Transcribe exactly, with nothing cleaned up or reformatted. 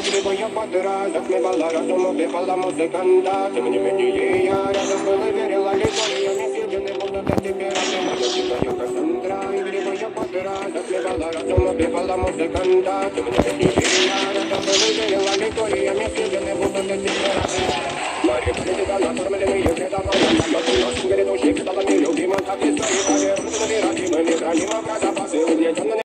игривая подра, затмевала разум, убивала музыканта. Тем не менее я рядом был и верила легко, ее не силен и буду до тебя рядом. Моя дикая Кассандра, игривая подра, затмевала разум, убивала музыканта. Тем не менее я рядом был и верила легко, ее не силен и буду до тебя рядом. Мария, когда накормленные предавали, я был наш грядущий, когда мы любим, как и стоит, а верно, мы не храним, мы не храним, а запасы угнетенные.